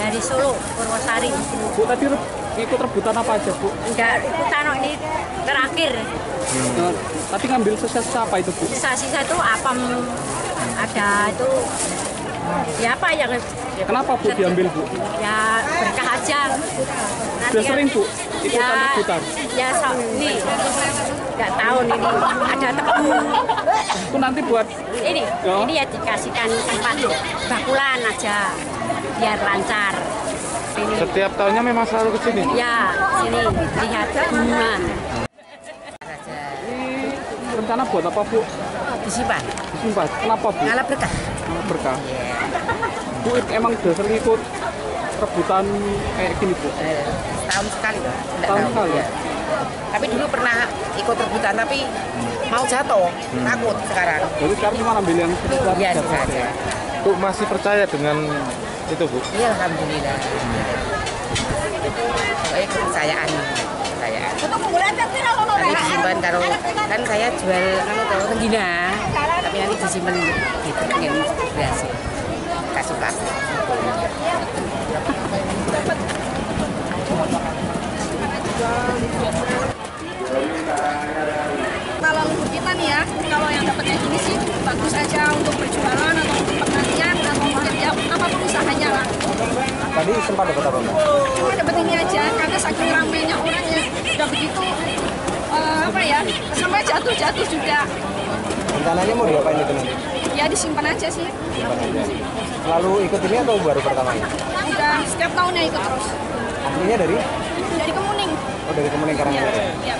Dari Solo, Purwosari. Bu, tadi ikut rebutan apa aja, Bu? Enggak ikutan, ini terakhir. Tapi ngambil sisa-sisa apa itu, Bu? Sisa-sisa itu apem, ada itu, ya apa yang... Kenapa, Bu, diambil, Bu? Ya berkah aja. Sudah sering, Bu, ikutan ya, rebutan? Ya, ini, nggak tahun ini, ada tebu. Itu nanti buat... Ini ya dikasihkan tempat bakulan aja, biar lancar. Ini. Setiap tahunnya memang selalu ke sini? Ya, sini lihat gunungan. Ini rencana buat apa, Bu? Disimpan. Disimpan. Kenapa, Bu? Ngalah berkah. Ngalah berkah. Bu, emang udah sering ikut rebutan kayak gini, Bu? Setahun sekali. Setahun sekali? Ya. Tapi dulu pernah ikut rebutan, tapi mau jatuh, takut sekarang. Jadi sekarang cuma ambil yang sisa. Iya, sisa aja. Bu, masih percaya dengan itu, Bu? Iya, alhamdulillah. Pokoknya kepercayaan. Nanti disimpan kalau kan saya jual tenggina, tapi nanti disimpan gitu, pengen berhasil. Kasih plastik. Kalau untuk kita nih ya, kalau yang dapatnya ini sih bagus aja untuk berjualan atau untuk pertanian atau mungkin ya apapun usahanya lah. Tadi sempat dapat apa, Mbak? Oh, dapat ini aja karena saking ramainya orang ya udah begitu apa ya sampai jatuh juga. Rencananya mau diapain itu nanti? Ya disimpan aja sih. Selalu ikut ini atau baru pertama ini? Udah setiap tahunnya ikut terus. Aslinya dari? Dari Kemuning. Oh, dari Kemuning Karanganyar. Iya.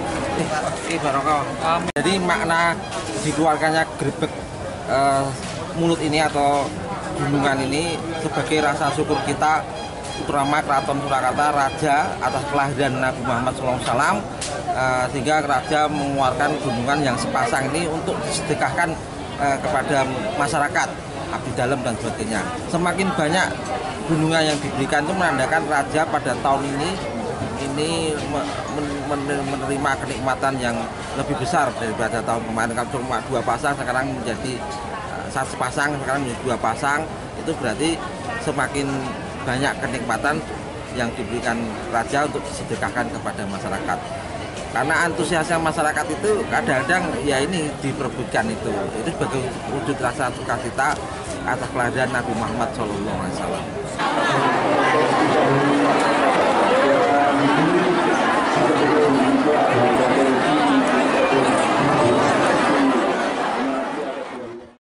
Jadi makna dikeluarkannya grebek mulut ini atau gunungan ini sebagai rasa syukur kita terutama Keraton Surakarta Raja atas kelahiran Nabi Muhammad SAW, sehingga Raja mengeluarkan gunungan yang sepasang ini untuk disedekahkan kepada masyarakat abdi dalam dan sebagainya. Semakin banyak gunungan yang diberikan itu menandakan Raja pada tahun ini menerima kenikmatan yang lebih besar daripada tahun kemarin. Kalau cuma 2 pasang sekarang menjadi 1 pasang, sekarang menjadi 2 pasang, itu berarti semakin banyak kenikmatan yang diberikan Raja untuk disedekahkan kepada masyarakat. Karena antusiasnya masyarakat itu kadang-kadang ya ini diperebutkan itu sebagai wujud rasa sukacita atas kelahiran Nabi Muhammad SAW.